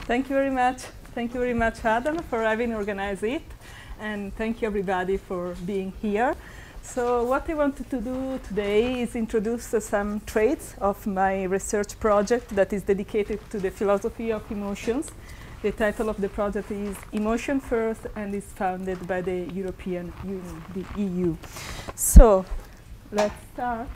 Thank you very much. Thank you very much, Adam, for having organized it. And thank you, everybody, for being here. So what I wanted to do today is introduce some traits of my research project that is dedicated to the philosophy of emotions. The title of the project is Emotion First and is founded by the European Union, the EU. So let's start.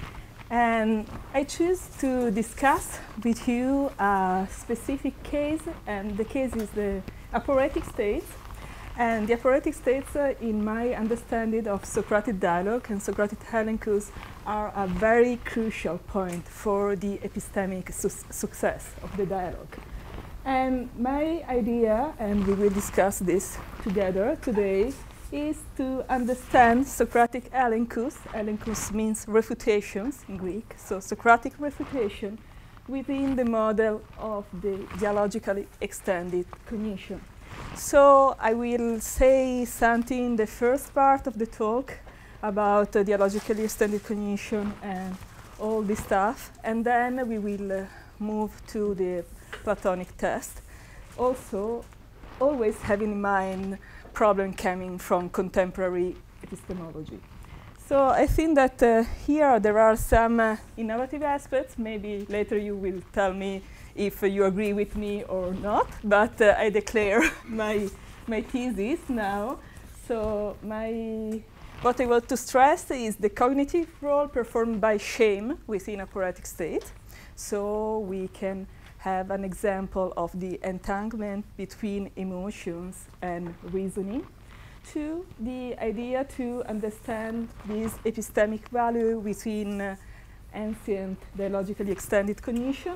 And I choose to discuss with you a specific case, and the case is the aporetic states. And the aporetic states, in my understanding of Socratic dialogue and Socratic helincus, are a very crucial point for the epistemic success of the dialogue. And my idea, and we will discuss this together today, is to understand Socratic helincus. Helincus means refutations in Greek, so Socratic refutation within the model of the dialogically extended cognition. So I will say something in the first part of the talk about dialogically extended cognition and all this stuff, and then we will move to the Platonic test. Also, always having in mind problem coming from contemporary epistemology. So I think that here there are some innovative aspects. Maybe later you will tell me if you agree with me or not, but I declare my thesis now. So what I want to stress is the cognitive role performed by shame within aporetic state. So we can have an example of the entanglement between emotions and reasoning. Two, the idea to understand this epistemic value within ancient dialogically extended cognition.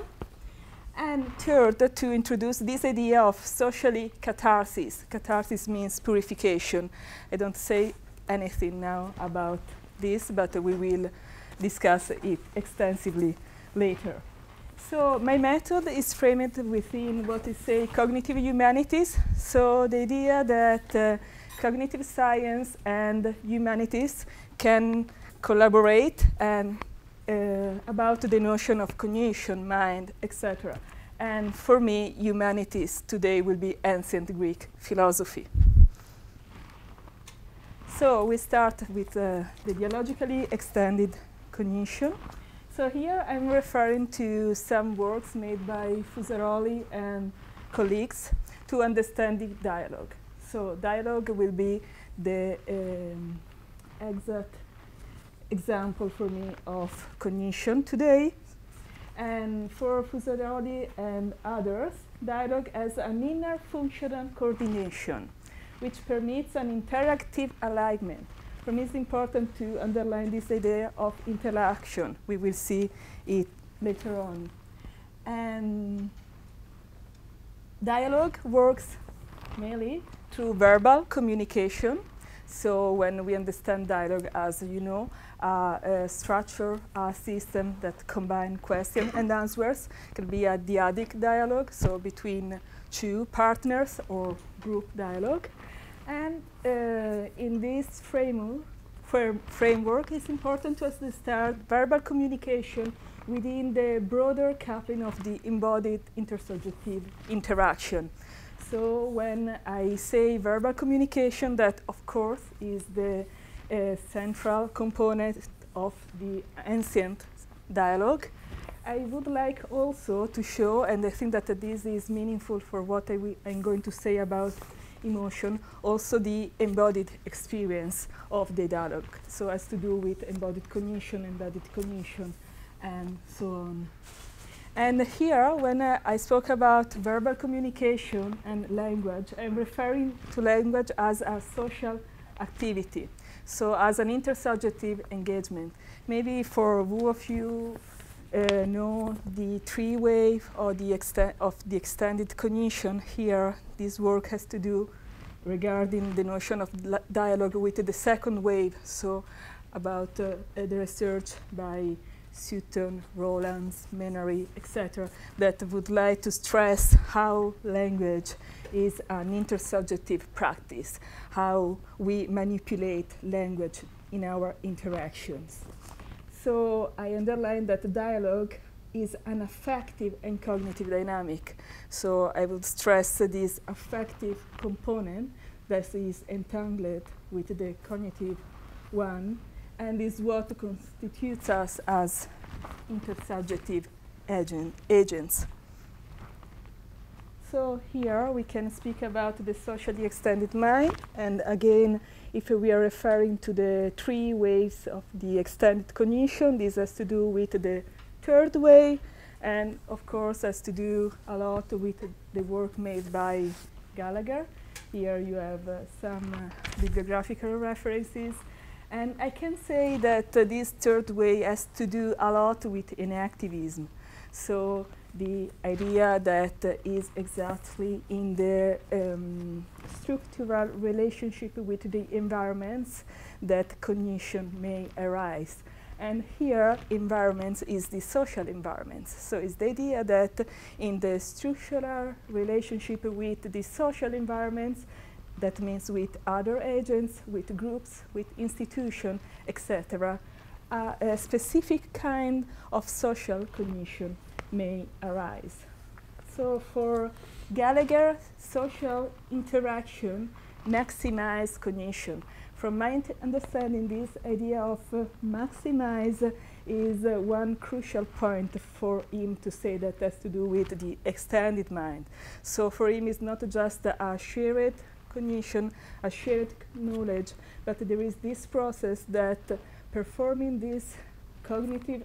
And third, to introduce this idea of socially catharsis. Catharsis means purification. I don't say anything now about this, but we will discuss it extensively later. So my method is framed within what is say cognitive humanities. So the idea that cognitive science and humanities can collaborate and about the notion of cognition, mind, etc. And for me, humanities today will be ancient Greek philosophy. So we start with the dialogically extended cognition. So here I'm referring to some works made by Fusaroli and colleagues to understand the dialogue. So dialogue will be the exact example for me of cognition today. And for Fusaroli and others, dialogue as an inner functional coordination, which permits an interactive alignment. For me, it's important to underline this idea of interaction. We will see it later on. And dialogue works mainly through verbal communication. So when we understand dialogue as, you know, a structure, a system that combines questions and answers, it can be a dyadic dialogue, so between two partners or group dialogue. And in this framework, it's important to start verbal communication within the broader coupling of the embodied intersubjective interaction. So when I say verbal communication, that of course is the central component of the ancient dialogue, I would like also to show, and I think that this is meaningful for what I'm going to say about emotion, also the embodied experience of the dialogue. So it has to do with embodied cognition, and so on. And here, when I spoke about verbal communication and language, I'm referring to language as a social activity, so as an intersubjective engagement. Maybe for who of you know the three-wave or the extended cognition, here this work has to do regarding the notion of dialogue with the second wave, so about the research by Sutton, Rowlands, Menery, etc., that would like to stress how language is an intersubjective practice, how we manipulate language in our interactions. So I underline that dialogue is an affective and cognitive dynamic. So I would stress this affective component that is entangled with the cognitive one, and is what constitutes us as intersubjective agents. So here we can speak about the socially extended mind, and again, if we are referring to the 3 waves of the extended cognition, this has to do with the 3rd way, and of course has to do a lot with the work made by Gallagher. Here you have some bibliographical references, and I can say that this 3rd way has to do a lot with enactivism. So the idea that is exactly in the structural relationship with the environments that cognition may arise. And here, environments is the social environments. So it's the idea that in the structural relationship with the social environments, that means with other agents, with groups, with institutions, etc., a specific kind of social cognition may arise. So for Gallagher, social interaction maximize cognition. From my understanding, this idea of maximize is one crucial point for him to say that has to do with the extended mind. So for him, it's not just a shared cognition, a shared knowledge, but there is this process that performing this cognitive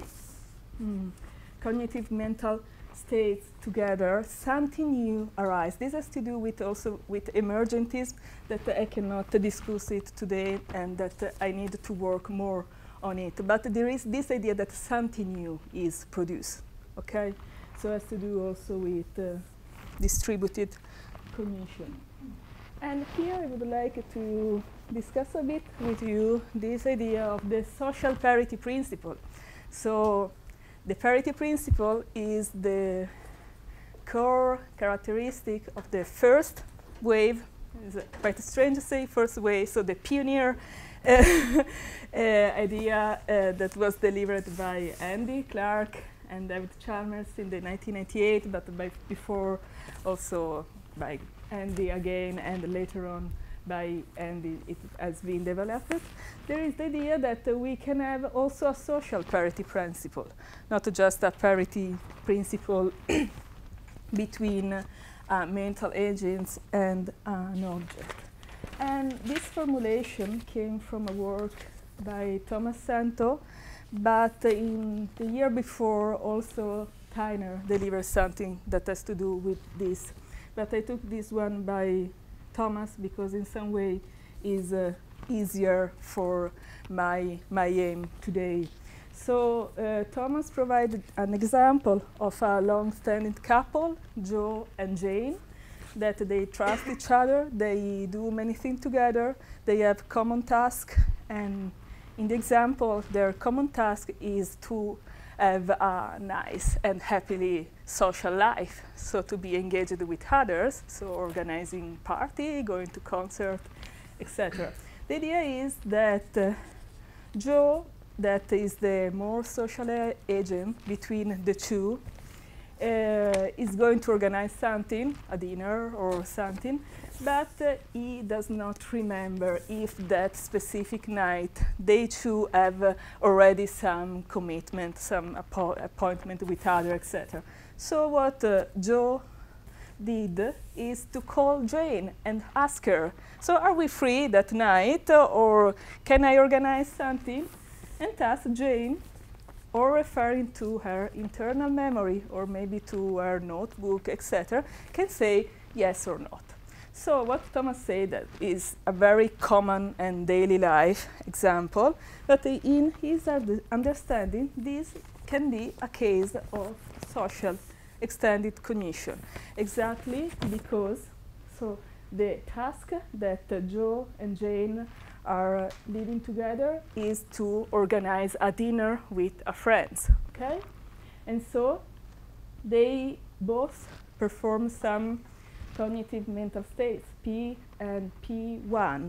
cognitive mental states together, something new arises. This has to do with also with emergentism that I cannot discuss it today, and that I need to work more on it. But there is this idea that something new is produced. Okay, so it has to do also with distributed cognition. And here I would like to discuss a bit with you this idea of the social parity principle. So the parity principle is the core characteristic of the 1st wave. It's quite strange to say 1st wave, so the pioneer idea that was delivered by Andy Clark and David Chalmers in the 1998, but before also by Andy again, and later on by Andy it has been developed. There is the idea that we can have also a social parity principle, not just a parity principle between mental agents and an object. And this formulation came from a work by Thomas Santo, but in the year before also Tyner delivered something that has to do with this. But I took this one by Thomas because in some way is easier for my aim today. So Thomas provided an example of a long-standing couple, Joe and Jane, that they trust each other, they do many things together, they have common tasks, and in the example, their common task is to have a nice and happily social life, so to be engaged with others, so organizing party, going to concert, etc. The idea is that Joe, that is the more social agent between the two, is going to organize something, a dinner or something, but he does not remember if that specific night they two have already some commitment, some appointment with other, etc. So what Joe did is to call Jane and ask her, so are we free that night, or can I organize something? And ask Jane, or referring to her internal memory, or maybe to her notebook, etc., can say yes or not. So what Thomas said that is a very common and daily life example, but in his understanding, this can be a case of social extended cognition, exactly because so the task that Joe and Jane are living together is to organize a dinner with a friends, okay? And so they both perform some cognitive mental states, P and P1.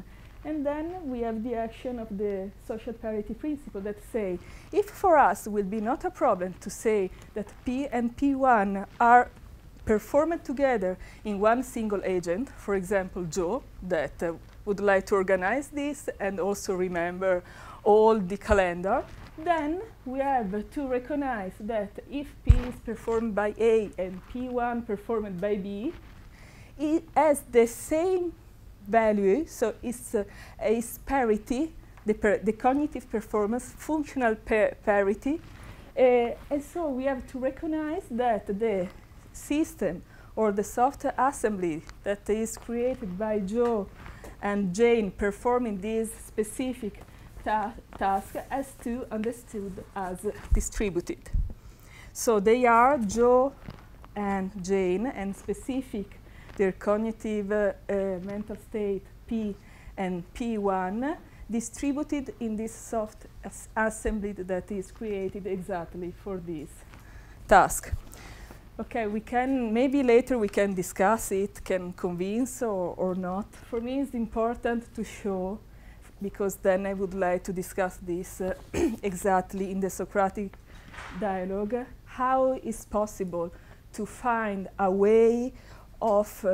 And then we have the action of the social parity principle that say, if for us it will be not a problem to say that P and P1 are performed together in one single agent, for example, Joe, that would like to organize this and also remember all the calendar, then we have to recognize that if P is performed by A and P1 performed by B, it has the same value, so it's parity, the cognitive performance, functional parity, and so we have to recognize that the system or the software assembly that is created by Joe and Jane performing this specific task has to understood as distributed. So they are Joe and Jane, and specific their cognitive mental state P and P1 distributed in this soft assembly that is created exactly for this task. Okay, we can, maybe later we can discuss it, can convince or not. For me it's important to show, because then I would like to discuss this exactly in the Socratic dialogue, how is possible to find a way of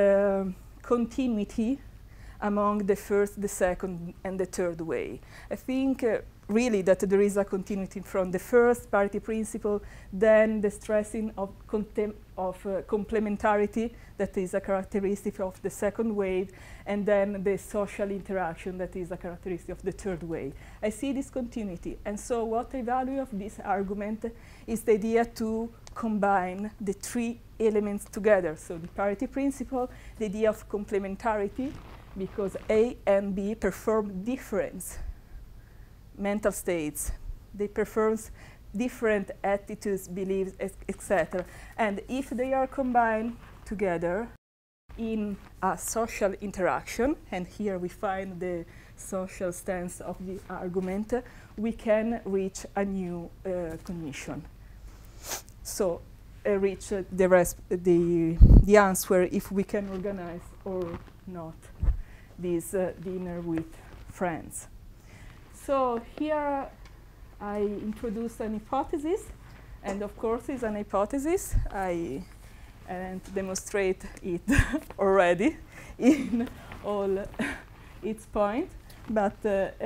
continuity among the first, the second, and the third way. I think really that there is a continuity from the first parity principle, then the stressing of complementarity that is a characteristic of the second wave, and then the social interaction that is a characteristic of the third wave. I see this continuity, and so what I value of this argument is the idea to combine the three elements together. So the parity principle, the idea of complementarity, because A and B perform different mental states. They perform different attitudes, beliefs, etc. And if they are combined together in a social interaction, and here we find the social stance of the argument, we can reach a new cognition. So reach the answer if we can organize or not this dinner with friends. So here I introduce an hypothesis, and of course it's an hypothesis. I demonstrate it already in all its points, but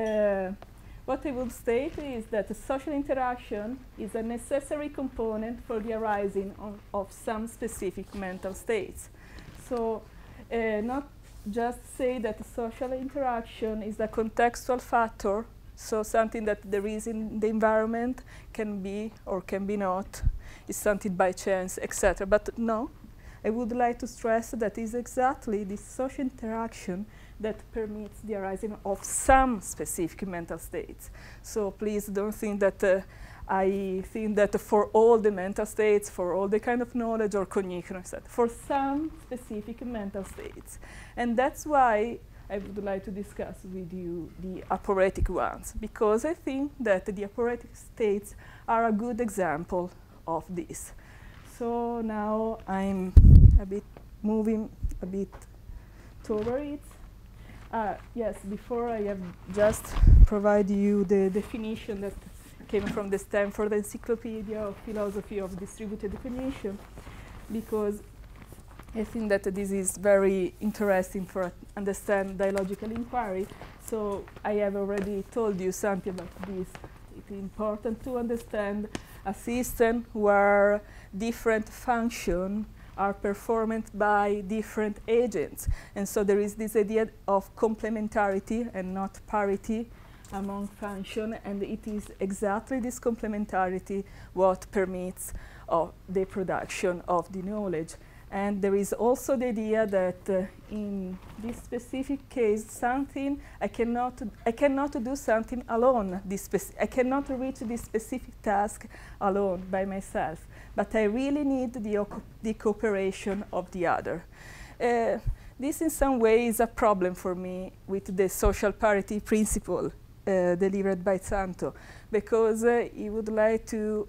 what I would state is that social interaction is a necessary component for the arising of some specific mental states. So not just say that social interaction is a contextual factor, so something that there is in the environment can be or can be not, is something by chance, etc. But no, I would like to stress that it's exactly this social interaction that permits the arising of some specific mental states. So please don't think that I think that for all the mental states, for all the kind of knowledge or cognition, etc., for some specific mental states. And that's why I would like to discuss with you the aporetic ones, because I think that the aporetic states are a good example of this. So now I'm moving a bit toward it. Yes, before I have just provided you the definition that came from the Stanford Encyclopedia of Philosophy of Distributed Cognition, because I think that this is very interesting for understand dialogical inquiry. So I have already told you something about this. It's important to understand a system where different functions are performed by different agents. And so there is this idea of complementarity and not parity among functions, and it is exactly this complementarity what permits the production of the knowledge. And there is also the idea that in this specific case, I cannot do something alone. I cannot reach this specific task alone by myself, but I really need the cooperation of the other. This in some way is a problem for me with the social parity principle delivered by Santo, because he would like to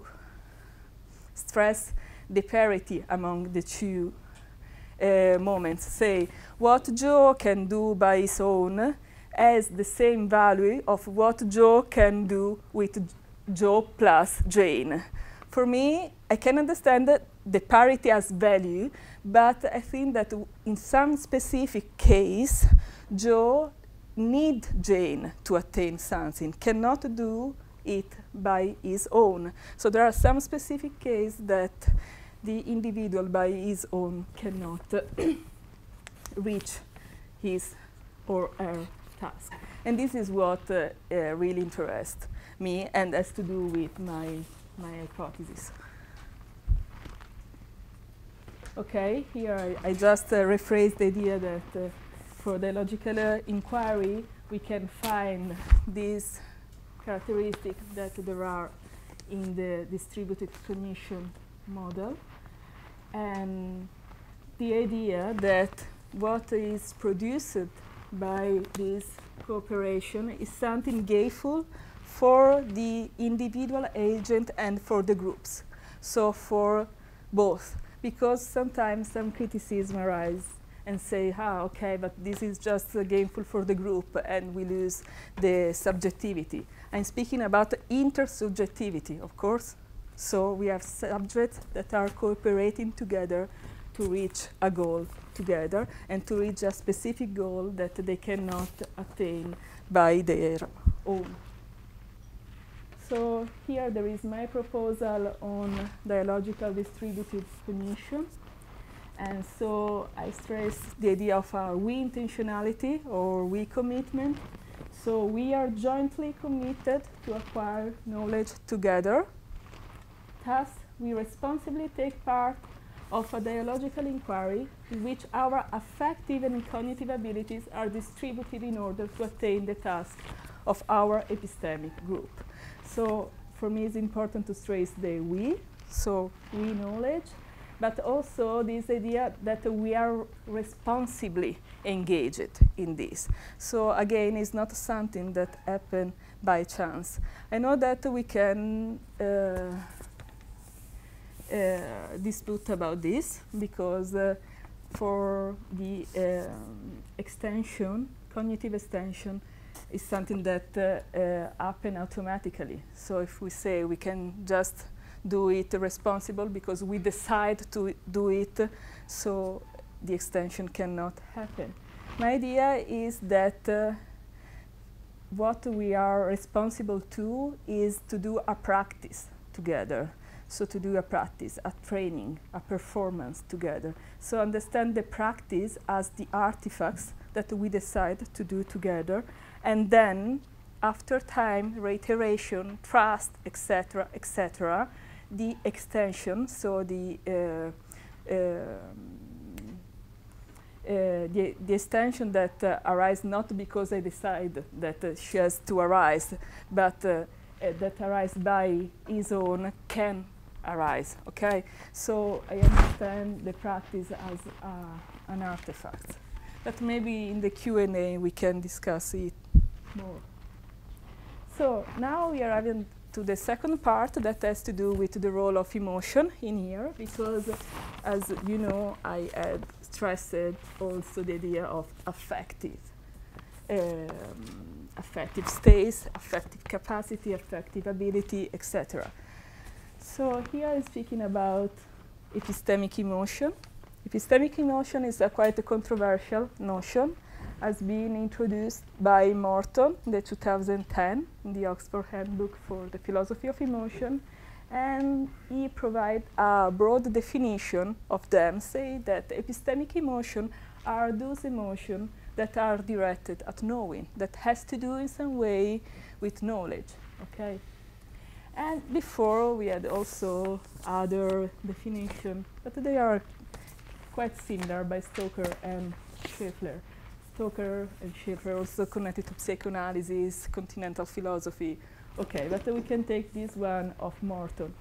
stress the parity among the two moments. Say, what Joe can do by his own, has the same value of what Joe can do with Joe plus Jane. For me, I can understand that the parity has value, but I think that in some specific case, Joe needs Jane to attain something, cannot do it by his own. So there are some specific cases that the individual by his own cannot reach his or her task. And this is what really interests me and has to do with my hypothesis. Okay, here I just rephrased the idea that for the logical inquiry, we can find these characteristics that there are in the distributed cognition model. And the idea that what is produced by this cooperation is something gainful for the individual agent and for the groups. So for both, because sometimes some criticism arises and say, okay, but this is just gainful for the group and we lose the subjectivity. I'm speaking about intersubjectivity, of course. So we have subjects that are cooperating together to reach a goal together and to reach a specific goal that they cannot attain by their own. So here there is my proposal on dialogical distributed cognition. And so I stress the idea of a we intentionality or we commitment. So we are jointly committed to acquire knowledge together. Thus, we responsibly take part of a dialogical inquiry in which our affective and cognitive abilities are distributed in order to attain the task of our epistemic group. So for me it's important to stress the we, so we knowledge, but also this idea that we are responsibly engaged in this. So again, it's not something that happened by chance. I know that we can dispute about this because for the extension, cognitive extension, is something that happens automatically. So if we say we can just do it responsible because we decide to do it, so the extension cannot happen. My idea is that what we are responsible to is to do a practice together. So to do a practice, a training, a performance together. So understand the practice as the artifacts that we decide to do together. And then, after time, reiteration, trust, etc., etc., the extension, so the extension that arises not because I decide that she has to arise, but that arises by his own can arise, okay? So I understand the practice as an artifact. But maybe in the Q&A we can discuss it more. So now we are having to the second part that has to do with the role of emotion in here, because as you know, I had stressed also the idea of affective states, affective capacity, affective ability, etc. So here I'm speaking about epistemic emotion. Epistemic emotion is a quite a controversial notion, has been introduced by Morton in the 2010 in the Oxford Handbook for the Philosophy of Emotion, and he provides a broad definition of them, say that epistemic emotion are those emotions that are directed at knowing, that has to do in some way with knowledge, okay? And before we had also other definitions, but they are quite similar by Stoker and Schaeffler. Stoker and Schaeffler also connected to psychoanalysis, continental philosophy. Okay, but we can take this one of Morton.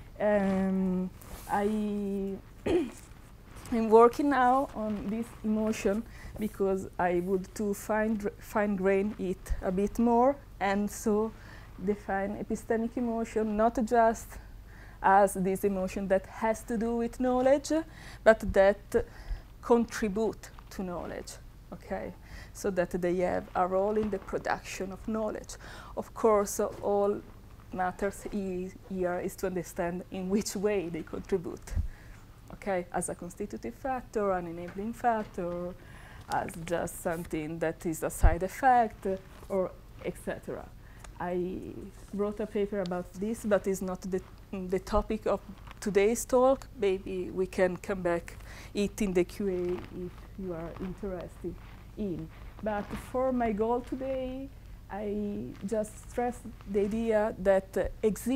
I'm working now on this emotion because I would to fine-grain it a bit more, and so define epistemic emotion not just as this emotion that has to do with knowledge, but that contribute to knowledge. okay? So that they have a role in the production of knowledge. Of course, all matters here is to understand in which way they contribute, okay? As a constitutive factor, an enabling factor, as just something that is a side effect, or etc. I wrote a paper about this, but it's not the topic of today's talk. Maybe we can come back it in the QA if you are interested in. But for my goal today, I just stress the idea that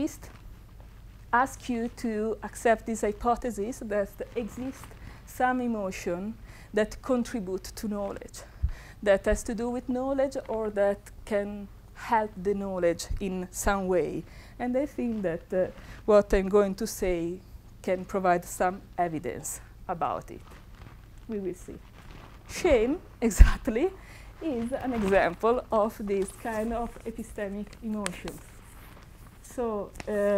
ask you to accept this hypothesis that exists some emotion that contribute to knowledge, that has to do with knowledge or that can help the knowledge in some way. And I think that what I'm going to say can provide some evidence about it. We will see. Shame, exactly, is an example of this kind of epistemic emotions. So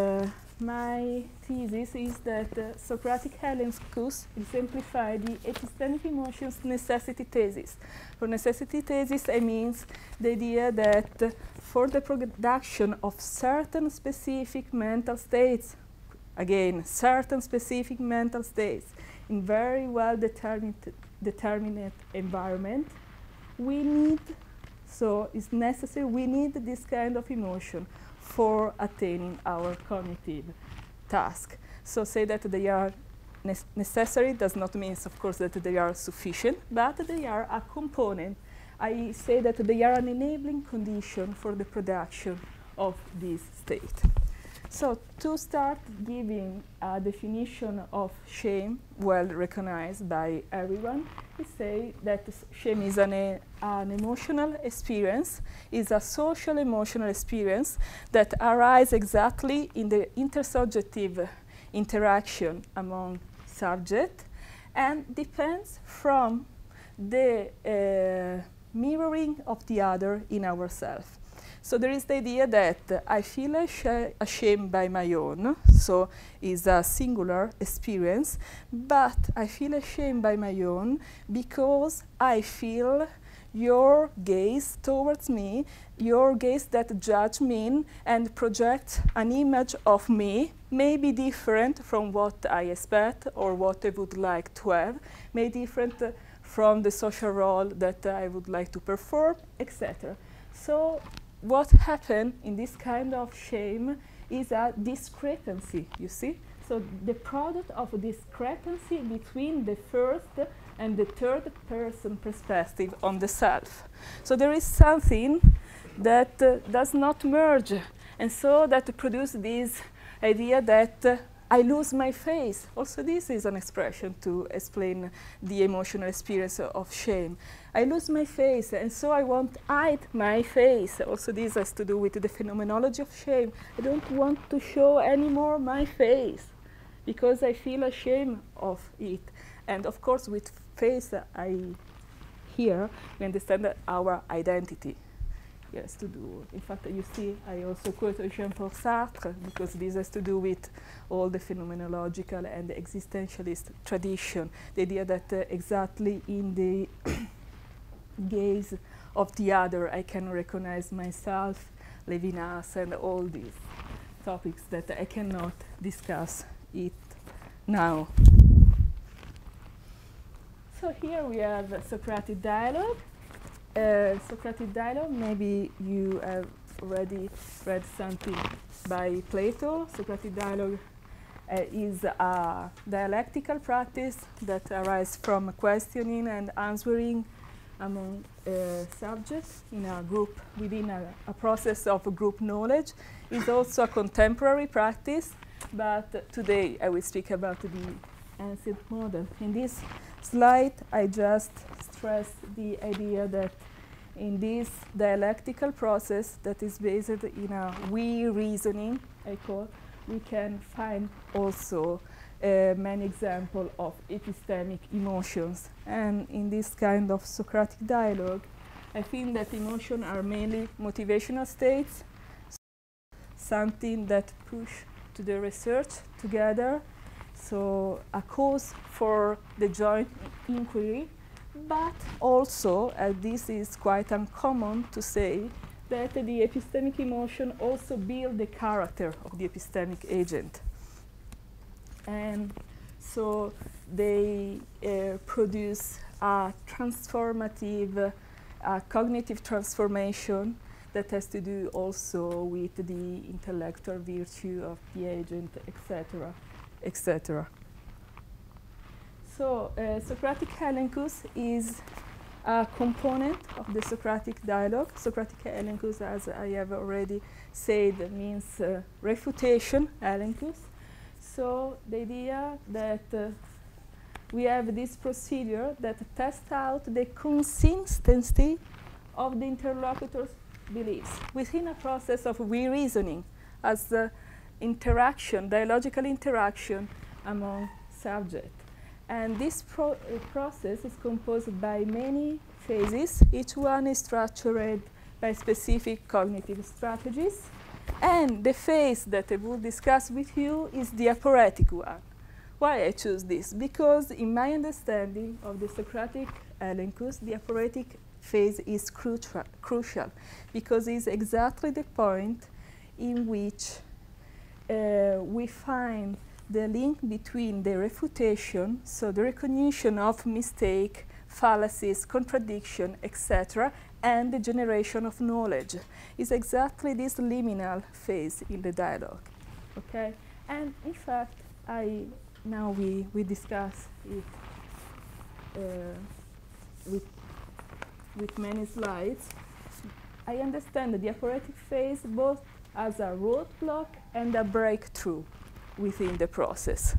my thesis is that Socratic Helleniscus exemplified the epistemic emotions necessity thesis. For necessity thesis, I mean the idea that for the production of certain specific mental states, again, certain specific mental states in very well determined environment, we need, so it's necessary, we need this kind of emotion for attaining our cognitive task. So say that they are necessary does not mean, of course, that they are sufficient, but they are a component. I say that they are an enabling condition for the production of this state. So to start giving a definition of shame, well recognized by everyone, we say that shame is an emotional experience, is a social emotional experience that arises exactly in the intersubjective interaction among subjects and depends from the mirroring of the other in ourselves. So there is the idea that I feel ashamed by my own, so it's a singular experience, but I feel ashamed by my own because I feel your gaze towards me, your gaze that judge me and project an image of me, may be different from what I expect or what I would like to have, may be different from the social role that I would like to perform, etc. So what happened in this kind of shame is a discrepancy, you see? So the product of a discrepancy between the first and the third person perspective on the self. So there is something that does not merge, and so that produces this idea that I lose my face. Also, this is an expression to explain the emotional experience of shame. I lose my face, and so I won't hide my face. Also, this has to do with the phenomenology of shame. I don't want to show anymore my face because I feel ashamed of it. And of course, with face, here we understand our identity. Yes, to do. In fact, you see, I also quote Jean-Paul Sartre because this has to do with all the phenomenological and the existentialist tradition. The idea that exactly in the gaze of the other, I can recognize myself, Levinas, and all these topics that I cannot discuss it now. So here we have a Socratic dialogue. Socratic dialogue, maybe you have already read something by Plato. Socratic dialogue is a dialectical practice that arises from questioning and answering among subjects in a group, within a process of group knowledge. It's also a contemporary practice, but today I will speak about the ancient model. In this slide, I just stress the idea that in this dialectical process that is based in a we reasoning, I call, we can find also many examples of epistemic emotions. And in this kind of Socratic dialogue, I think that emotions are mainly motivational states, something that push to the research together. So a cause for the joint inquiry But also, this is quite uncommon to say, that the epistemic emotion also builds the character of the epistemic agent. And so they produce a transformative, cognitive transformation that has to do also with the intellectual virtue of the agent, etc., etc. So Socratic elenchus is a component of the Socratic dialogue. Socratic elenchus, as I have already said, means refutation elenchus. So the idea that we have this procedure that tests out the consistency of the interlocutor's beliefs within a process of re-reasoning as interaction, dialogical interaction among subjects. And this process is composed by many phases. Each one is structured by specific cognitive strategies. And the phase that I will discuss with you is the aporetic one. Why I choose this? Because in my understanding of the Socratic elenchus, the aporetic phase is crucial because it's exactly the point in which we find the link between the refutation, so the recognition of mistake, fallacies, contradiction, etc., and the generation of knowledge. Is exactly this liminal phase in the dialogue. Okay? And in fact, now we discuss it with many slides. I understand the aporetic phase both as a roadblock and a breakthrough within the process.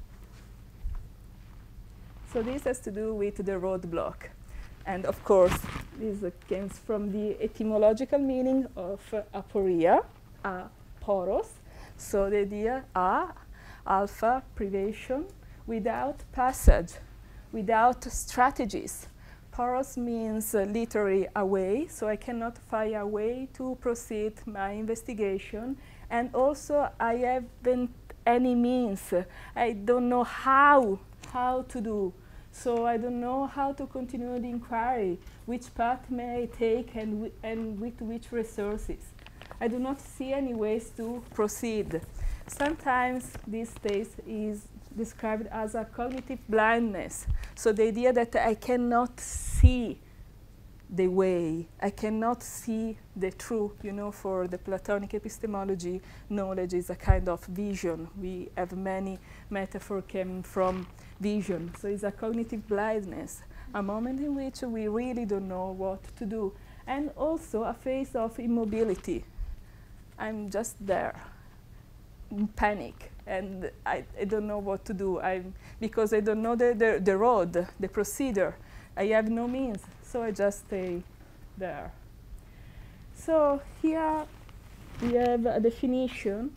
So this has to do with the roadblock. And of course, this comes from the etymological meaning of aporia, poros. So the idea, alpha, privation, without passage, without strategies. Poros means literally a way, so I cannot find a way to proceed my investigation. And also, I haven't any means. I don't know how to do. So I don't know how to continue the inquiry, which path may I take and with which resources. I do not see any ways to proceed. Sometimes this state is described as a cognitive blindness. So the idea that I cannot see the way, I cannot see the truth. You know, for the Platonic epistemology, knowledge is a kind of vision. We have many metaphors coming from vision. So it's a cognitive blindness, a moment in which we really don't know what to do. And also a phase of immobility. I'm just there, in panic, and I don't know what to do. Because I don't know the road, the procedure. I have no means, so I just stay there. So here we have a definition,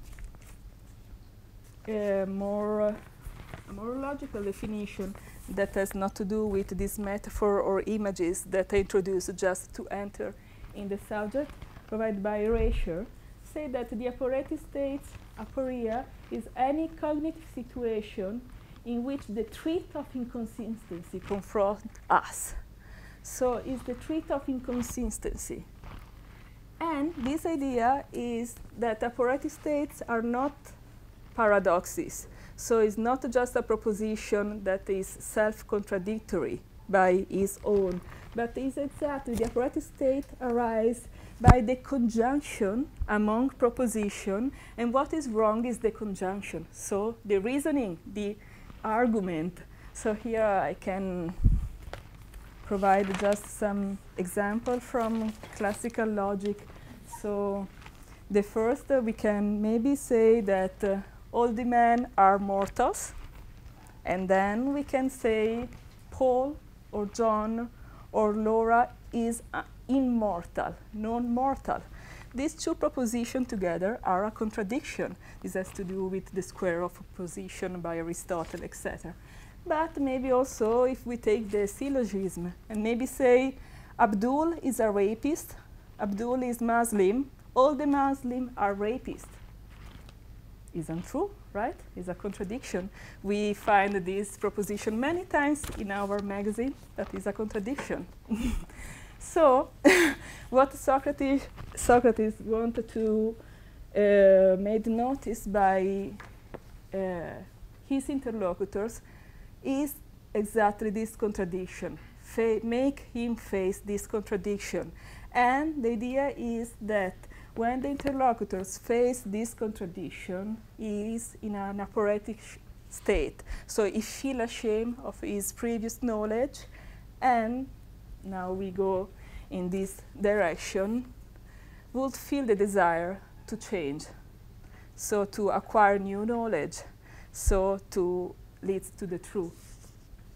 a more logical definition that has not to do with this metaphor or images that I introduce just to enter in the subject, provided by Erasure. Say that the aporetic states, aporia, is any cognitive situation in which the threat of inconsistency confronts us. So it's the threat of inconsistency. And this idea is that aporetic states are not paradoxes. So it's not just a proposition that is self-contradictory by its own, but is exactly the aporetic state arises by the conjunction among proposition, and what is wrong is the conjunction. So the reasoning, the argument. So here I can provide just some example from classical logic. So the first, we can maybe say that all the men are mortals, and then we can say Paul or John or Laura is immortal, non-mortal. These two propositions together are a contradiction. This has to do with the square of opposition by Aristotle, etc. But maybe also if we take the syllogism and maybe say Abdul is a rapist, Abdul is Muslim, all the Muslims are rapists. isn't true, right? It's a contradiction. We find this proposition many times in our magazine, that is a contradiction. So, what Socrates wanted to made notice by his interlocutors is exactly this contradiction. Make him face this contradiction. And the idea is that when the interlocutors face this contradiction, he is in an aporetic state. So he feels ashamed of his previous knowledge, and now we go in this direction, would feel the desire to change, so to acquire new knowledge, so to lead to the truth.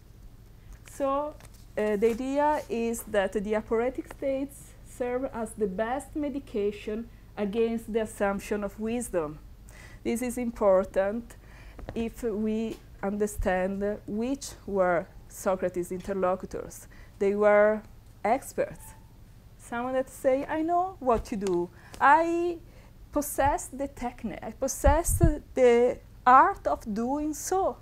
So the idea is that the aporetic states serve as the best medication against the assumption of wisdom. This is important if we understand which were Socrates' interlocutors. They were experts. Someone that say, I know what to do. I possess the technique. I possess the art of doing so.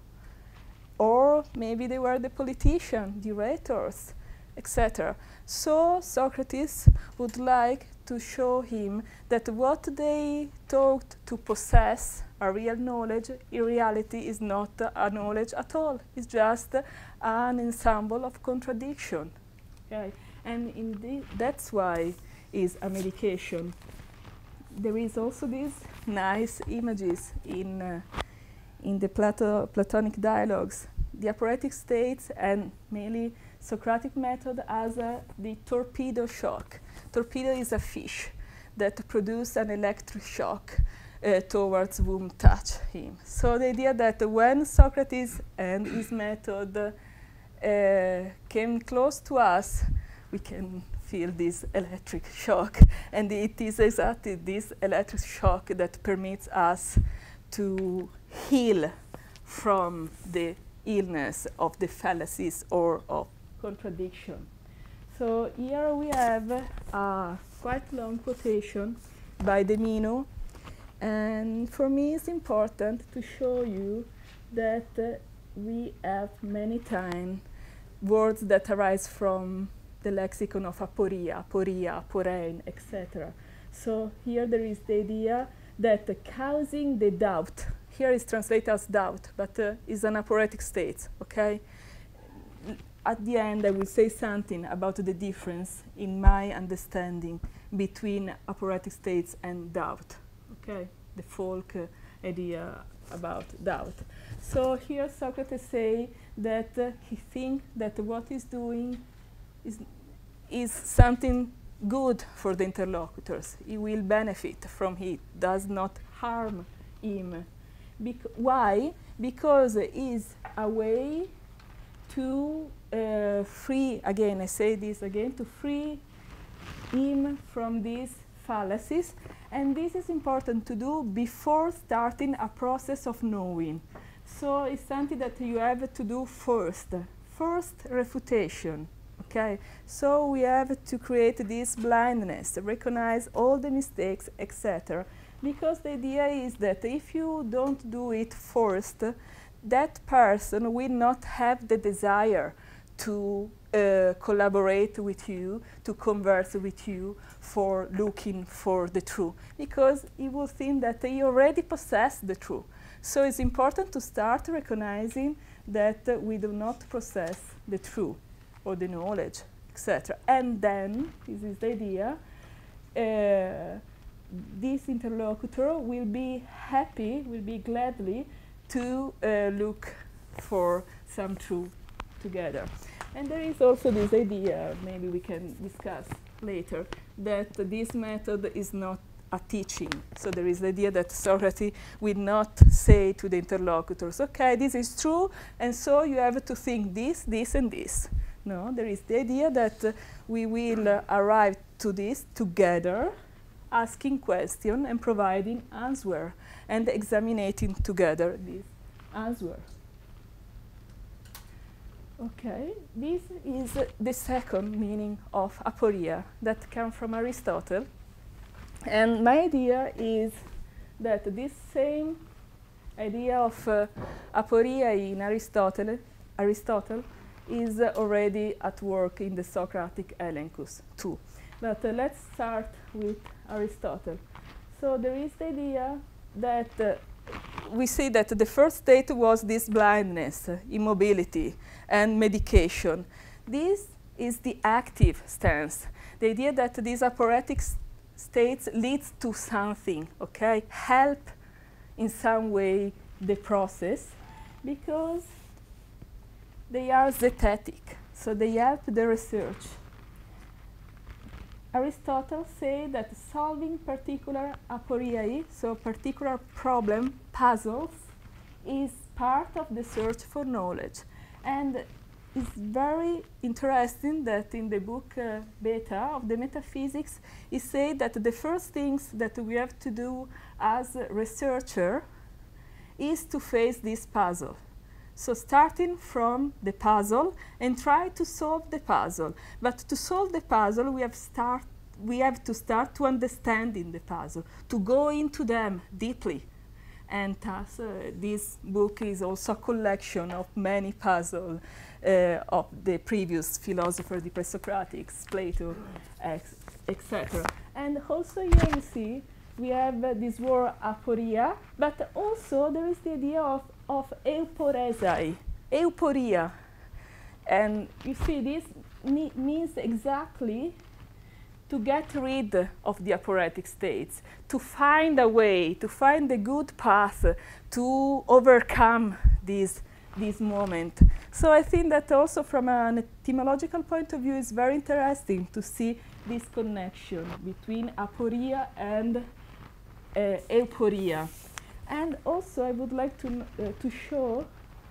Or maybe they were the politicians, the orators, etc. So Socrates would like to show him that what they thought to possess, a real knowledge, in reality is not a knowledge at all. It's just an ensemble of contradiction. Okay? And indeed, that's why it's a medication. There is also these nice images in the Platonic dialogues. The aporetic states and mainly Socratic method as the torpedo shock. Torpedo is a fish that produces an electric shock towards whom touch him. So the idea that when Socrates and his method came close to us, we can feel this electric shock. And it is exactly this electric shock that permits us to heal from the illness of the fallacies or of contradiction. So here we have a quite long quotation by De Mino, and for me it's important to show you that we have many times words that arise from the lexicon of aporia, aporein, etc. So here there is the idea that causing the doubt, here is translated as doubt, but is an aporetic state, okay? At the end, I will say something about the difference in my understanding between aporetic states and doubt, okay? The folk idea about doubt. So here Socrates say that he thinks that what he's doing is something good for the interlocutors. He will benefit from it, does not harm him. Why? Because it is a way to free, again, I say this again, to free him from these fallacies. And this is important to do before starting a process of knowing. So it's something that you have to do first. First, refutation. Okay, so we have to create this blindness, recognize all the mistakes, etc. Because the idea is that if you don't do it first, that person will not have the desire to collaborate with you, to converse with you for looking for the truth, because he will think that he already possess the truth. So it's important to start recognizing that we do not possess the truth or the knowledge, etc. And then, this is the idea, this interlocutor will be happy, will be gladly to look for some truth together. And there is also this idea, maybe we can discuss later, that this method is not a teaching. So there is the idea that Socrates will not say to the interlocutors, okay, this is true, and so you have to think this, this, and this. No, there is the idea that we will arrive to this together, asking questions and providing answer, and examining together this answer. Okay, this is the second meaning of aporia that comes from Aristotle. And my idea is that this same idea of aporia in Aristotle is already at work in the Socratic Elenchus too. But let's start with Aristotle. So there is the idea that we see that the first state was this blindness, immobility, and medication. This is the active stance. The idea that these aporetic states leads to something, okay? Help in some way the process because they are zetetic, so they help the research. Aristotle said that solving particular aporiae, so particular problem, puzzles, is part of the search for knowledge. And it's very interesting that in the book Beta of the Metaphysics, he said that the first things that we have to do as a researcher is to face this puzzle. So starting from the puzzle and try to solve the puzzle. But to solve the puzzle, we have to start to understanding the puzzle, to go into them deeply. And thus, this book is also a collection of many puzzles of the previous philosophers, the pre-Socratics, Plato, etc. And also here you see we have this word aporia, but also there is the idea of euporesai, euporia. And you see this means exactly to get rid of the aporetic states, to find a way, to find a good path to overcome this moment. So I think that also from an etymological point of view it's very interesting to see this connection between aporia and euporia. And also I would like to show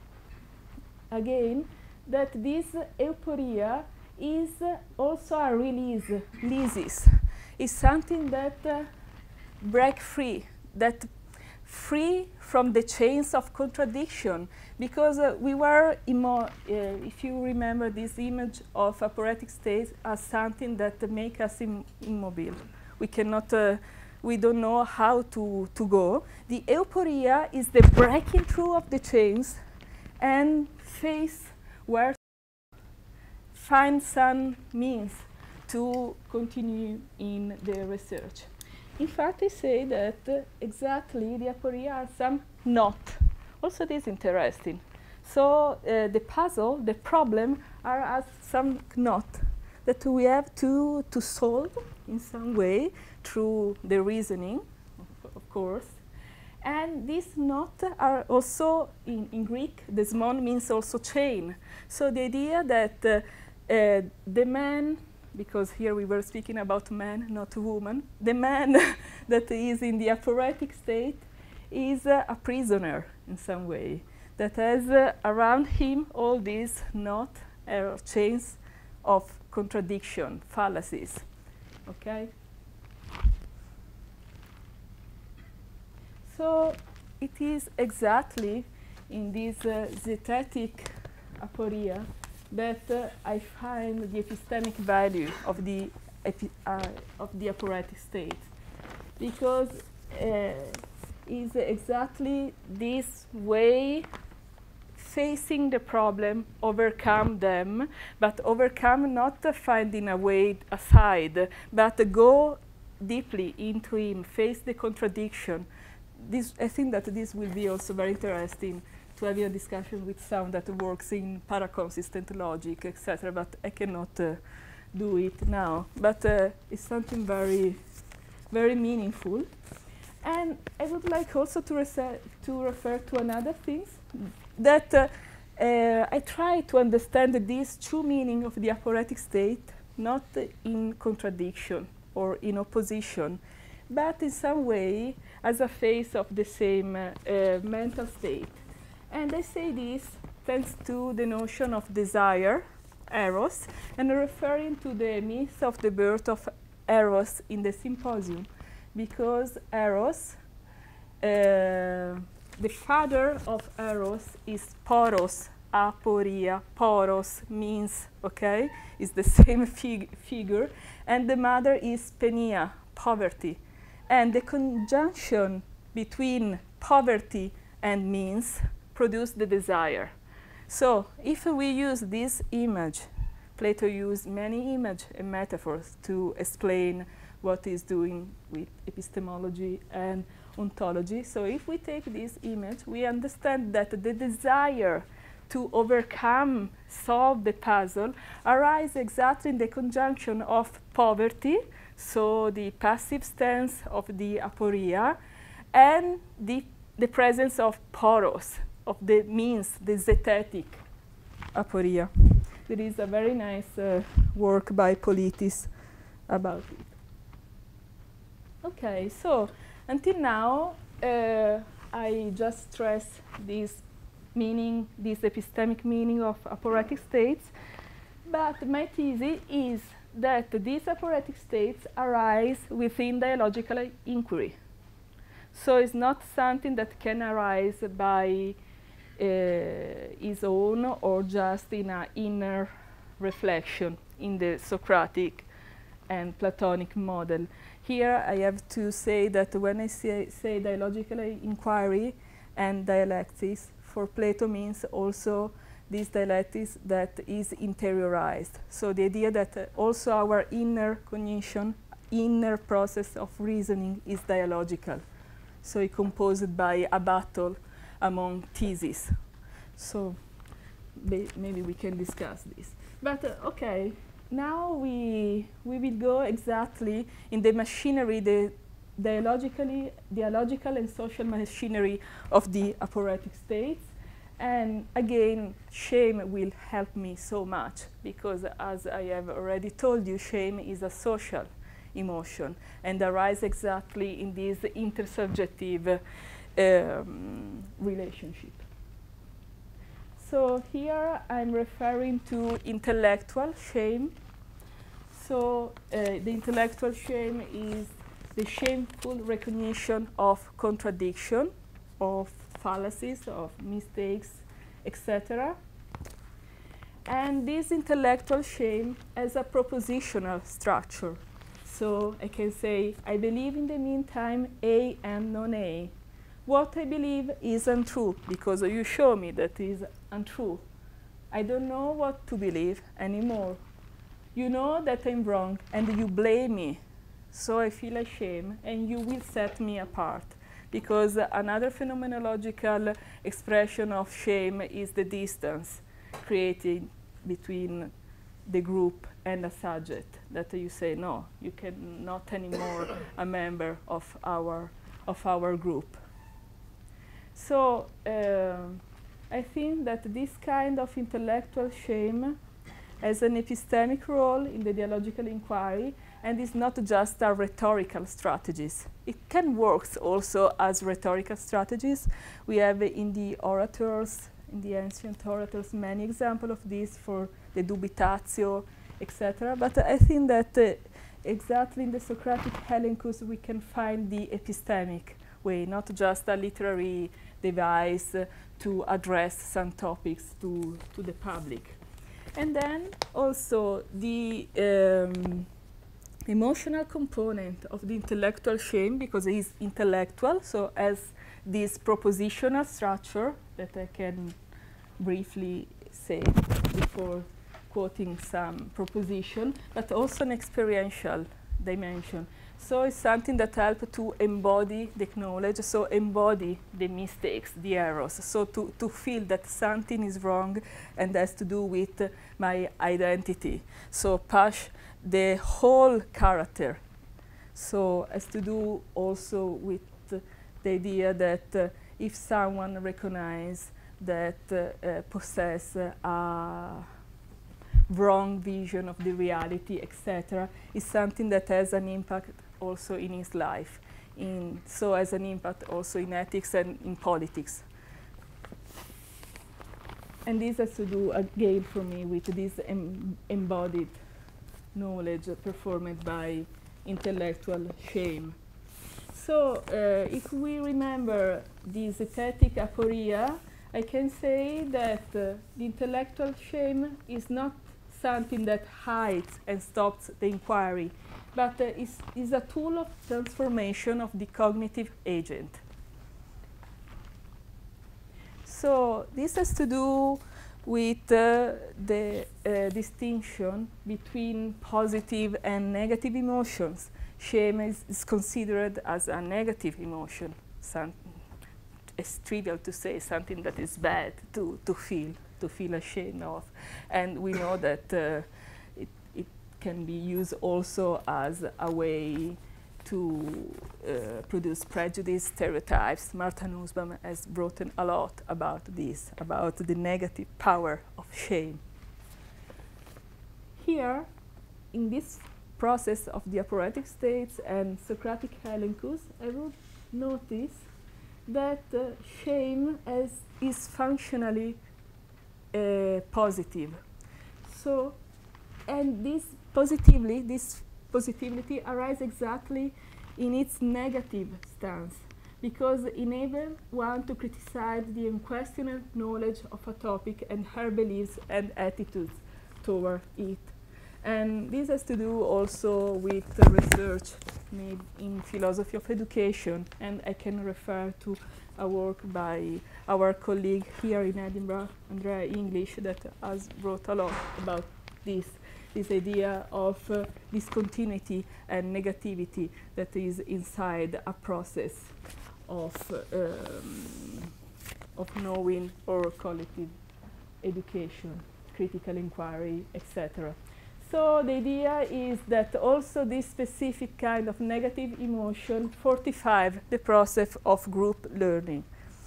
again that this euporia is also a release. It's something that break free, that free from the chains of contradiction, because we were, if you remember this image of aporetic states as something that make us immobile. We cannot, we don't know how to go. The euporia is the breaking through of the chains and face where find some means to continue in the research. In fact, I say that exactly the aporia are some knot. Also, this is interesting. So the puzzle, the problem, are as some knot that we have to solve in some way through the reasoning, of course. And these knots are also, in Greek, desmon means also chain. So the idea that the man, because here we were speaking about man, not woman, the man that is in the aporetic state is a prisoner in some way, that has around him all these knots or chains of contradiction, fallacies. Okay? So it is exactly in this zetetic aporia that I find the epistemic value of the aporetic state, because is exactly this way facing the problem, overcome them, but overcome not finding a way aside, but go deeply into him, face the contradiction. I think that this will be also very interesting to have a discussion with someone that works in paraconsistent logic, etc. But I cannot do it now. But it's something very, very meaningful. And I would like also to refer to another thing, that I try to understand these two meanings of the aporetic state, not in contradiction or in opposition, but in some way as a phase of the same mental state. And I say this thanks to the notion of desire, eros, and referring to the myth of the birth of Eros in the Symposium, because Eros, the father of Eros is Poros, aporia. Poros means, okay, is the same figure, and the mother is Penia, poverty. And the conjunction between poverty and means produce the desire. So if we use this image, Plato used many images and metaphors to explain what he's doing with epistemology and ontology. So if we take this image, we understand that the desire to overcome, solve the puzzle, arises exactly in the conjunction of poverty, so the passive stance of the aporia, and the presence of poros, of the means, the zetetic aporia. There is a very nice work by Politis about it. Okay, so until now, I just stressed this meaning, this epistemic meaning of aporetic states, but my thesis is that these aporetic states arise within dialogical inquiry. So it's not something that can arise by its own or just in an inner reflection in the Socratic and Platonic model. Here I have to say that when I say dialogical inquiry and dialectics, for Plato means also this dialectics that is interiorized. So the idea that also our inner cognition, inner process of reasoning is dialogical. So it's composed by a battle among theses. So maybe we can discuss this. But okay, now we will go exactly in the machinery, the dialogical and social machinery of the aporetic states. And again, shame will help me so much because, as I have already told you, shame is a social emotion and arises exactly in this intersubjective relationship. So here I'm referring to intellectual shame. So the intellectual shame is the shameful recognition of contradiction, of fallacies, of mistakes, etc. And this intellectual shame has a propositional structure. So I can say, I believe in the meantime A and non-A. What I believe is untrue, because you show me that it is untrue. I don't know what to believe anymore. You know that I'm wrong, and you blame me. So I feel ashamed, and you will set me apart. Because another phenomenological expression of shame is the distance created between the group and a subject, that you say, no, you cannot anymore a member of our group. So I think that this kind of intellectual shame has an epistemic role in the dialogical inquiry, and is not just a rhetorical strategies. It can work also as rhetorical strategies. We have in the orators, in the ancient orators, many examples of this for the dubitatio, etc. But I think that exactly in the Socratic Helenchus we can find the epistemic way, not just a literary device to address some topics to the public. And then also the emotional component of the intellectual shame, because it is intellectual, so as this propositional structure that I can briefly say before quoting some proposition, but also an experiential dimension. So it's something that helps to embody the knowledge, so embody the mistakes, the errors, so to feel that something is wrong and has to do with my identity. So push the whole character. So has to do also with the idea that if someone recognizes that possess a wrong vision of the reality, etc., is something that has an impact also in his life, so has an impact also in ethics and in politics. And this has to do again for me with this embodied knowledge performed by intellectual shame. So if we remember the zetetic aporia, I can say that the intellectual shame is not something that hides and stops the inquiry, but is a tool of transformation of the cognitive agent. So this has to do with the distinction between positive and negative emotions. Shame is considered as a negative emotion. It's trivial to say something that is bad to feel ashamed of. And we know that it can be used also as a way to produce prejudice, stereotypes. Martha Nussbaum has written a lot about this, about the negative power of shame. Here, in this process of the aporetic states and Socratic Helenkus, I will notice that shame is functionally positive. So, and this positivity arises exactly in its negative stance, because it enables one to criticize the unquestioned knowledge of a topic and her beliefs and attitudes toward it. And this has to do also with research made in philosophy of education, and I can refer to a work by our colleague here in Edinburgh, Andrea English, that has wrote a lot about this idea of discontinuity and negativity that is inside a process of knowing or collective education, critical inquiry, etc. So the idea is that also this specific kind of negative emotion fortifies the process of group learning.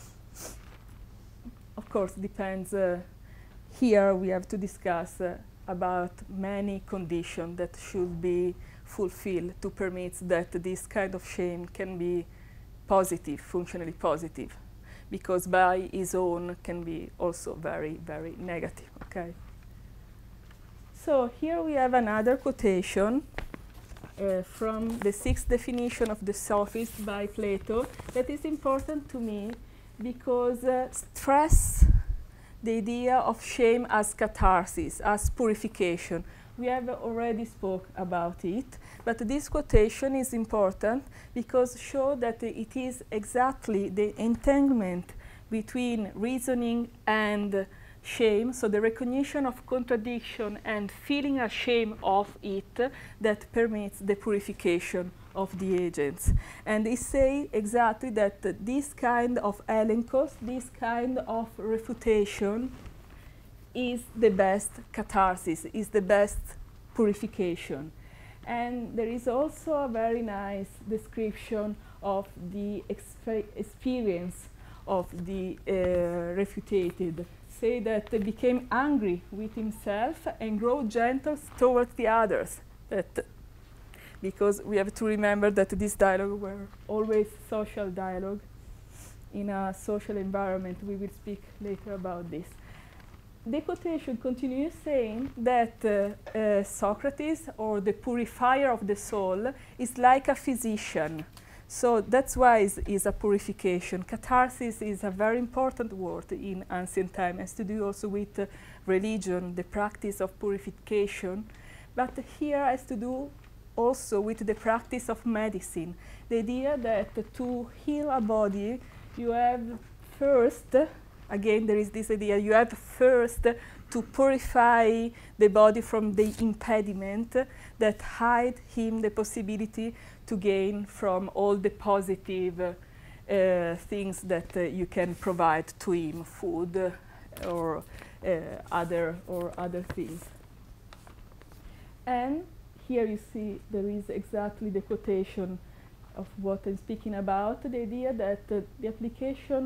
Of course, depends. Here we have to discuss about many conditions that should be fulfilled to permit that this kind of shame can be positive, functionally positive, because by its own can be also very, very negative. Okay. So here we have another quotation from the sixth definition of the sophist by Plato that is important to me because stress the idea of shame as catharsis, as purification. We have already spoke about it, but this quotation is important because show that it is exactly the entanglement between reasoning and shame, so the recognition of contradiction and feeling ashamed of it that permits the purification of the agents. And they say exactly that this kind of elenkos, this kind of refutation is the best catharsis, is the best purification. And there is also a very nice description of the experience of the refuted. Say that he became angry with himself and grow gentle towards the others. Because we have to remember that this dialogue were always social dialogue in a social environment. We will speak later about this. The quotation continues saying that Socrates, or the purifier of the soul, is like a physician. So that's why it's a purification. Catharsis is a very important word in ancient time. It has to do also with religion, the practice of purification. But here has to do also with the practice of medicine. The idea that to heal a body, you have first, again there is this idea, you have first to purify the body from the impediment that hide him the possibility to gain from all the positive things that you can provide to him, food or other things. And here you see there is exactly the quotation of what I'm speaking about, the idea that the application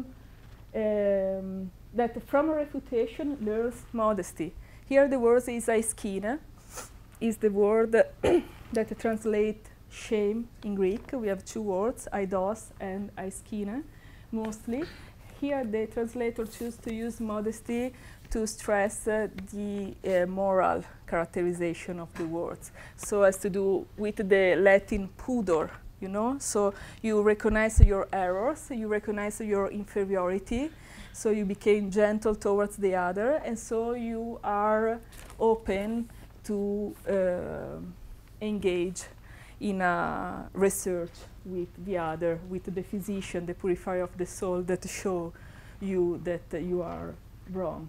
that from a refutation learns modesty. Here the word is aiskina, is the word that translates shame in Greek. We have two words, eidos and aiskina, mostly. Here the translator chooses to use modesty to stress the moral characterization of the words. So as to do with the Latin pudor, you know? So you recognize your errors, you recognize your inferiority, so you became gentle towards the other, and so you are open to engage in a research with the other, with the physician, the purifier of the soul, that show you that you are wrong.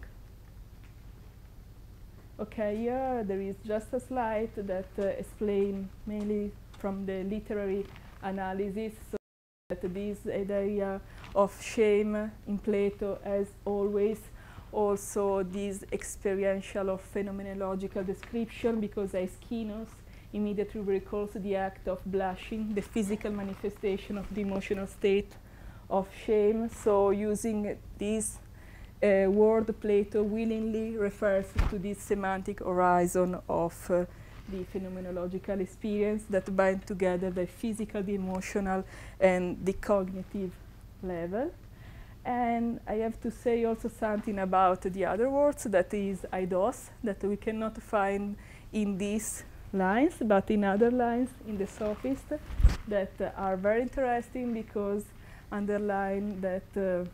Okay, here there is just a slide that explains mainly from the literary analysis, so that this idea of shame in Plato has always also this experiential or phenomenological description, because Aeschylus immediately recalls the act of blushing, the physical manifestation of the emotional state of shame. So using this word, Plato willingly refers to this semantic horizon of the phenomenological experience that bind together the physical, the emotional, and the cognitive level. And I have to say also something about the other words, that is eidos, that we cannot find in these lines, but in other lines in the Sophist that are very interesting, because underline that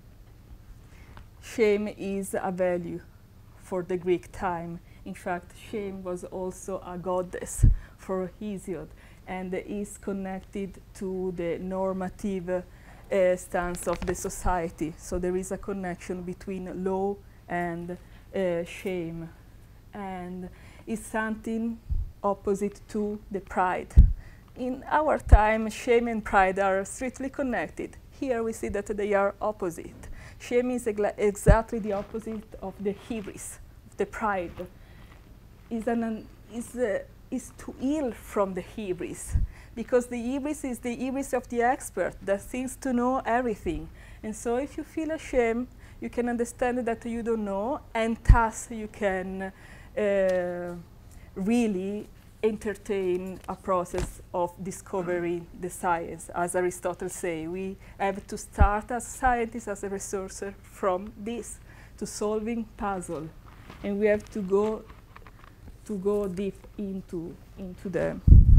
shame is a value for the Greek time. In fact, shame was also a goddess for Hesiod, and is connected to the normative stance of the society. So there is a connection between law and shame, and is something opposite to the pride. In our time, shame and pride are strictly connected. Here we see that they are opposite. Shame is exactly the opposite of the hubris, of the pride. Is to heal from the hubris, because the hubris is the hubris of the expert that thinks to know everything. And so if you feel ashamed, you can understand that you don't know, and thus you can really entertain a process of discovering the science. As Aristotle says, we have to start as scientists, as a researcher, from this, to solving puzzle. And we have to go deep into them.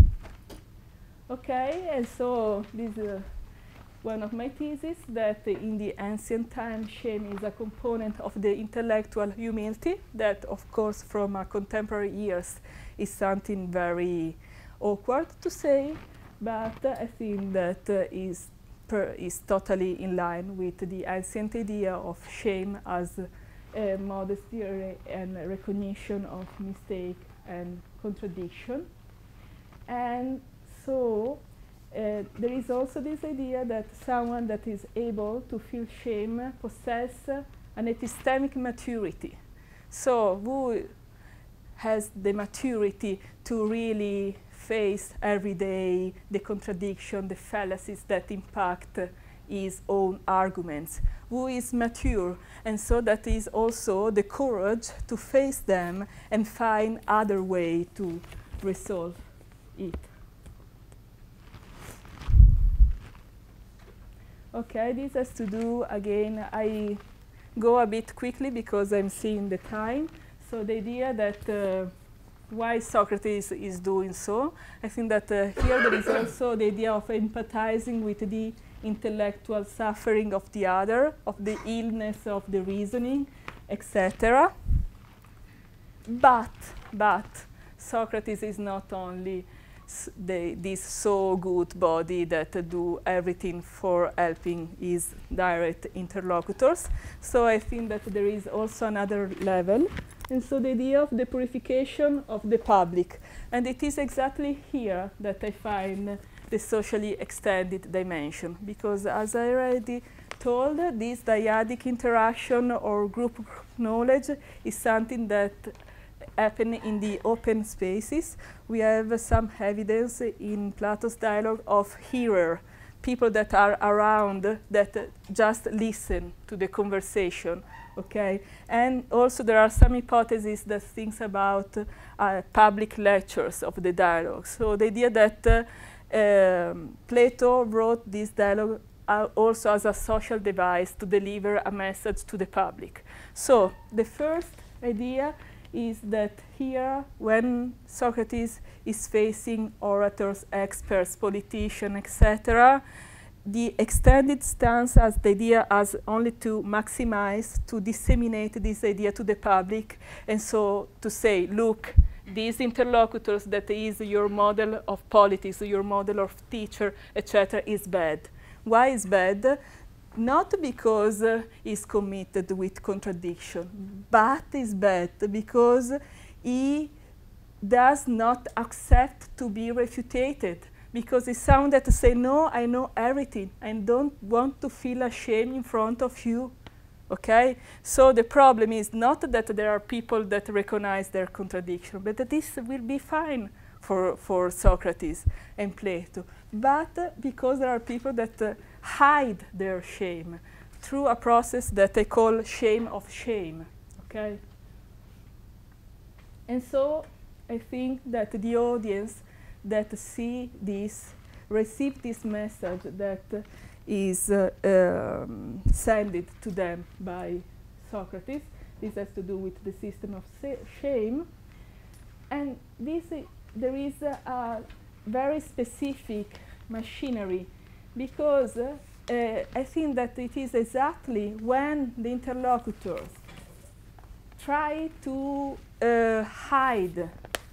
Okay, and so this is one of my theses, that in the ancient time, shame is a component of the intellectual humility, that of course from our contemporary years is something very awkward to say, but I think that is totally in line with the ancient idea of shame as modesty and recognition of mistake and contradiction. And so there is also this idea that someone that is able to feel shame possesses an epistemic maturity. So who has the maturity to really face every day the contradiction, the fallacies that impact his own arguments, who is mature, and so that is also the courage to face them and find other way to resolve it. Okay, this has to do, again, I go a bit quickly because I'm seeing the time. So the idea that why Socrates is doing so, I think that here there is also the idea of empathizing with the intellectual suffering of the other, of the illness of the reasoning, etc. But Socrates is not only this so good body that do everything for helping his direct interlocutors. So I think that there is also another level. And so the idea of the purification of the public. And it is exactly here that I find the socially extended dimension. Because as I already told, this dyadic interaction or group knowledge is something that happen in the open spaces. We have some evidence in Plato's dialogue of hearer, people that are around that just listen to the conversation, okay? And also there are some hypotheses that thinks about public lectures of the dialogue. So the idea that Plato wrote this dialogue also as a social device to deliver a message to the public. So the first idea is that here, when Socrates is facing orators, experts, politicians, etc., the extended stance has the idea as only to maximize, to disseminate this idea to the public, and so to say, look, these interlocutors that is your model of politics, your model of teacher, etc., is bad. Why is bad? not because he's committed with contradiction, but is bad because he does not accept to be refuted, because it's someone that say, no, I know everything, I don't want to feel ashamed in front of you. Okay? So the problem is not that there are people that recognize their contradiction, but that this will be fine for Socrates and Plato, but because there are people that hide their shame through a process that they call shame of shame. Okay? And so I think that the audience that see this, receive this message that is sent to them by Socrates. This has to do with the system of shame. And there is a very specific machinery, because I think that it is exactly when the interlocutors try to hide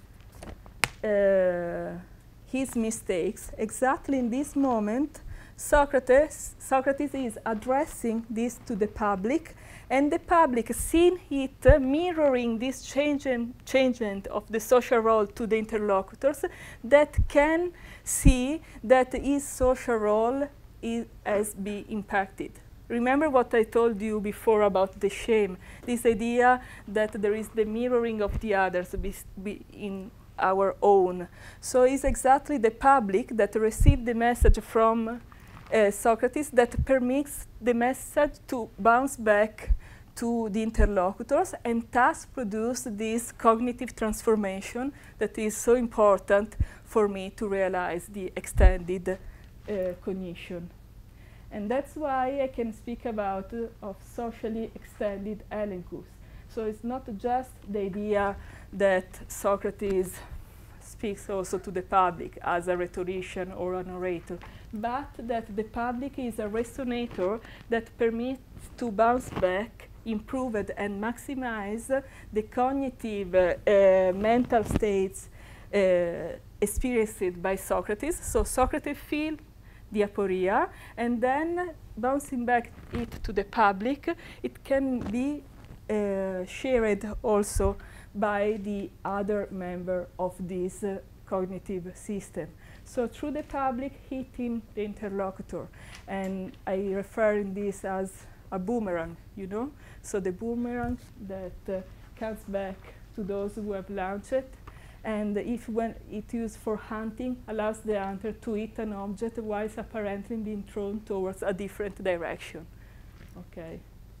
his mistakes, exactly in this moment, Socrates is addressing this to the public, and the public, seeing it mirroring this changement of the social role to the interlocutors, that can see that his social role has been impacted. Remember what I told you before about the shame, this idea that there is the mirroring of the others in our own. So it's exactly the public that received the message from Socrates that permits the message to bounce back to the interlocutors, and thus produce this cognitive transformation that is so important for me to realize the extended cognition. And that's why I can speak about of socially extended elenchus. So it's not just the idea that Socrates speaks also to the public as a rhetorician or an orator, but that the public is a resonator that permits to bounce back, improve it, and maximize the cognitive mental states experienced by Socrates. So Socrates feels the aporia, and then bouncing back it to the public, it can be shared also by the other member of this cognitive system. So through the public hitting the interlocutor, and I refer in this as a boomerang, you know? So the boomerang that comes back to those who have launched it, and if when it used for hunting, allows the hunter to hit an object while it's apparently being thrown towards a different direction. Okay.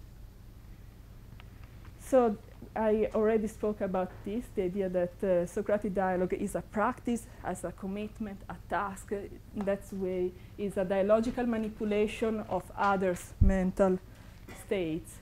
So I already spoke about this, the idea that Socratic dialogue is a practice, as a commitment, a task. In that way, is a dialogical manipulation of others' mental states.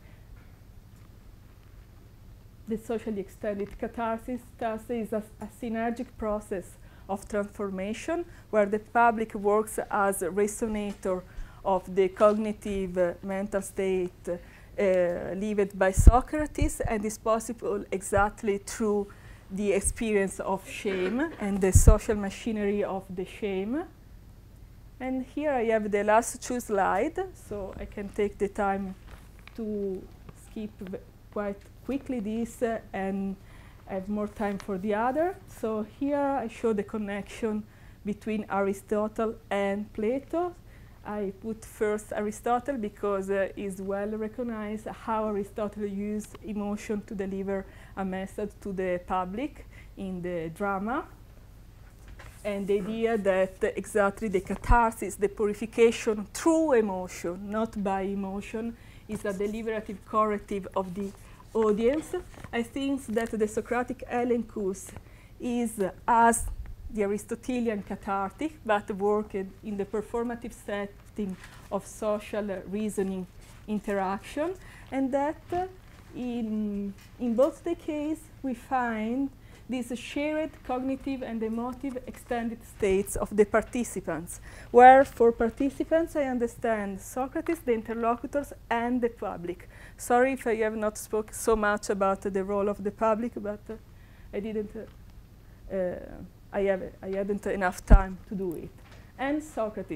The socially extended catharsis thus is a synergic process of transformation, where the public works as a resonator of the cognitive mental state lived by Socrates, and is possible exactly through the experience of shame and the social machinery of the shame. And here I have the last two slides, so I can take the time to skip quite quickly this and have more time for the other. So here I show the connection between Aristotle and Plato. I put first Aristotle because it's well recognized how Aristotle used emotion to deliver a message to the public in the drama. And the idea that exactly the catharsis, the purification through emotion, not by emotion, is a deliberative corrective of the audience. I think that the Socratic elenchus is as the Aristotelian cathartic, but worked in the performative setting of social reasoning interaction, and that in both the case we find these shared cognitive and emotive extended states of the participants, where for participants I understand Socrates, the interlocutors, and the public. Sorry if I have not spoken so much about the role of the public, but I didn't. I hadn't enough time to do it. And Socrates,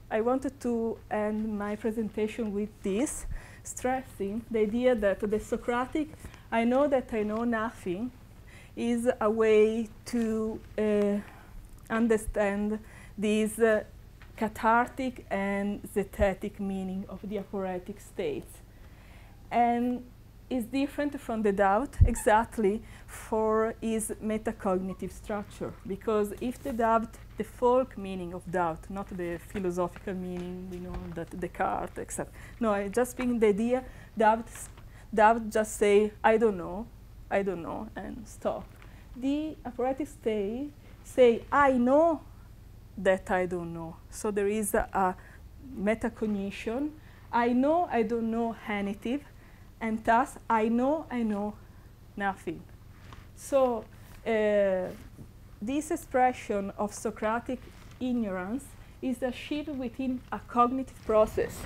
I wanted to end my presentation with this, stressing the idea that the Socratic, I know that I know nothing, is a way to understand this cathartic and zetetic meaning of the aporetic states. And is different from the doubt exactly for its metacognitive structure. Because if the doubt, the folk meaning of doubt, not the philosophical meaning, we know that Descartes, etc. No, I just being the idea, doubt just say, I don't know, and stop. The aporetic state say, I know that I don't know. So there is a metacognition. I know I don't know anything, and thus I know nothing. So this expression of Socratic ignorance is achieved within a cognitive process.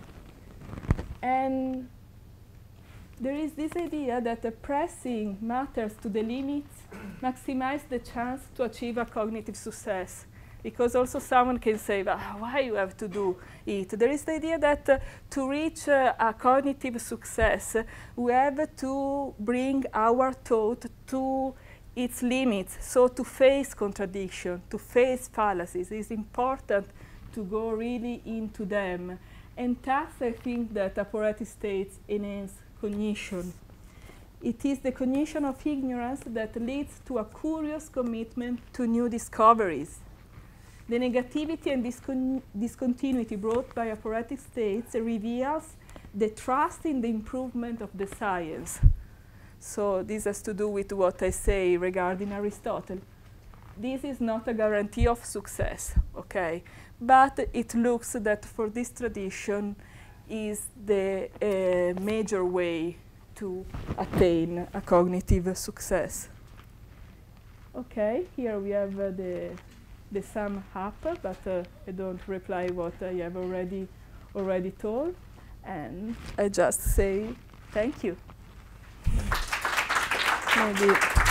And there is this idea that pressing matters to the limits maximizes the chance to achieve a cognitive success. Because also someone can say, why you have to do it? There is the idea that to reach a cognitive success, we have to bring our thought to its limits. So to face contradiction, to face fallacies, it's important to go really into them. And thus I think that aporetic states enhance cognition. It is the cognition of ignorance that leads to a curious commitment to new discoveries. The negativity and discontinuity brought by aporetic states reveals the trust in the improvement of the science. So this has to do with what I say regarding Aristotle. This is not a guarantee of success, okay? But it looks that for this tradition is the major way to attain a cognitive success. Okay, here we have the sum up, but I don't reply what I have already told, and I just say thank you. Maybe